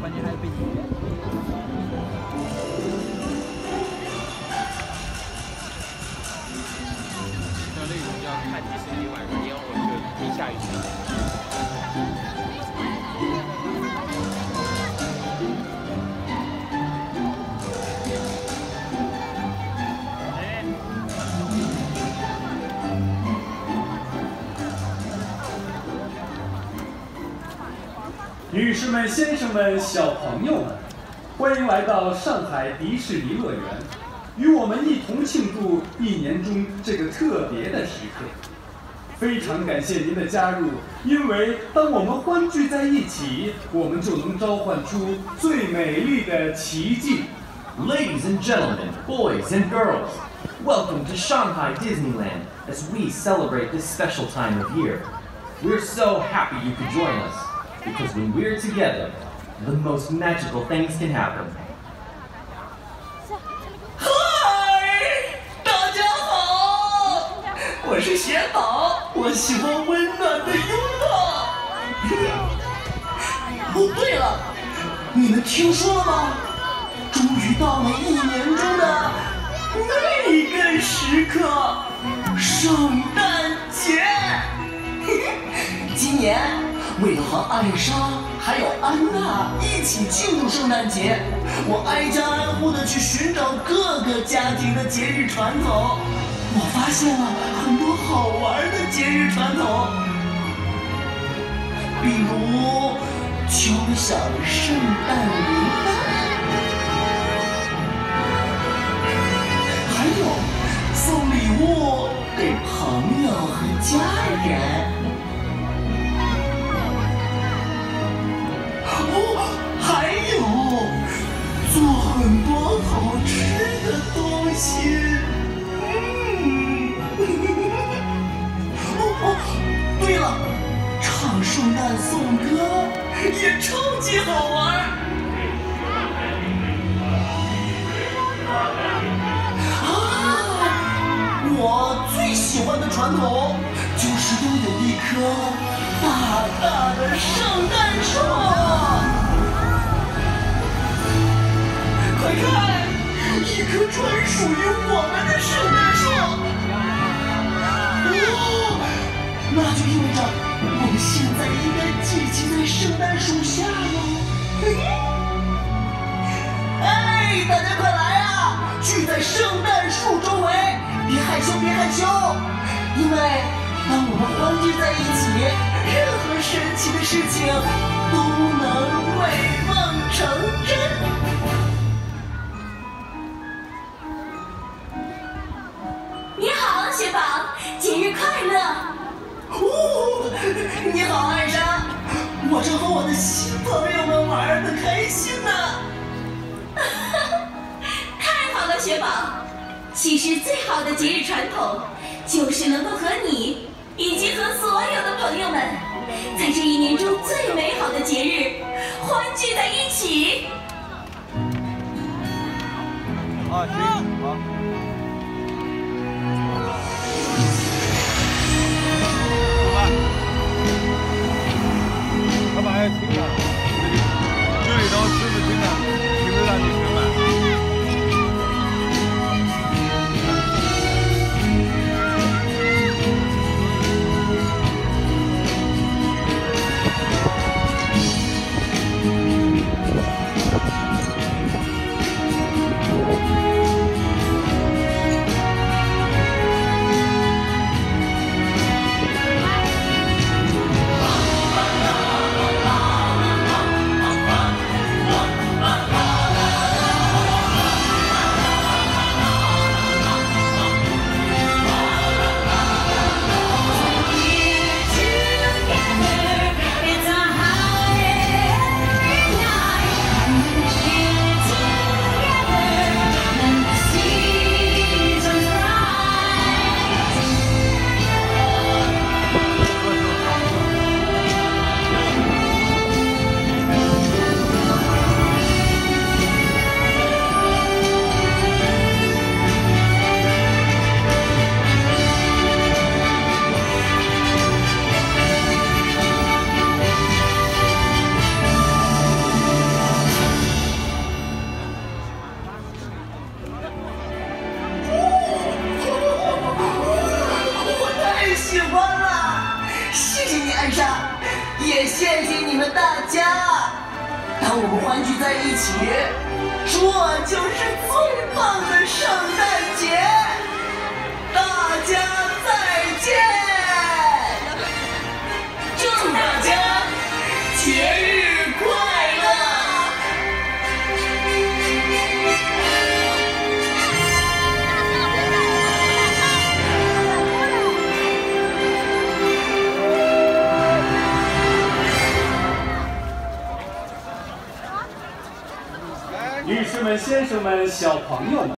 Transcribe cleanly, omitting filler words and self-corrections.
那内容要看迪士尼晚上烟火就可以下雨天。 女士们、先生们、小朋友们，欢迎来到上海迪士尼乐园，与我们一同庆祝一年中这个特别的时刻。非常感谢您的加入，因为当我们欢聚在一起，我们就能召唤出最美丽的奇迹。 Ladies and gentlemen, boys and girls, welcome to Shanghai Disneyland as we celebrate this special time of year. We're so happy you could join us, because when we're together, the most magical things can happen. 嗨，大家好，我是雪宝，我喜欢温暖的拥抱。哦，对了，你们听说了吗？终于到了一年中的那个时刻——圣诞节。今年，为了和艾莎还有安娜一起庆祝圣诞节，我挨家挨户的去寻找各个家庭的节日传统。我发现了很多好玩的节日传统，比如敲响圣诞铃铛，还有送礼物给朋友和家人。 还有做很多好吃的东西，哦，对了，唱圣诞颂歌也超级好玩。我最喜欢的传统就是拥有一棵大大的圣诞树。 快看，一棵专属于我们的圣诞树！哦，那就意味着我们现在应该聚集在圣诞树下喽。哎，大家快来啊！聚在圣诞树周围，别害羞，别害羞，因为当我们欢聚在一起，任何神奇的事情都能为梦成真。 你好，雪宝，节日快乐！ 哦，你好，艾莎，我正和我的新朋友们玩得开心呢。 太好了，雪宝！其实最好的节日传统，就是能够和你以及和所有的朋友们，在这一年中最美好的节日欢聚在一起。 啊，行，好。 他把要停了，这里头狮子停了，停着让你停了。 谢你们大家！当我们欢聚在一起，这就是最棒的圣诞节！大家再见！祝大家节日快乐！ 女士们、先生们、小朋友们。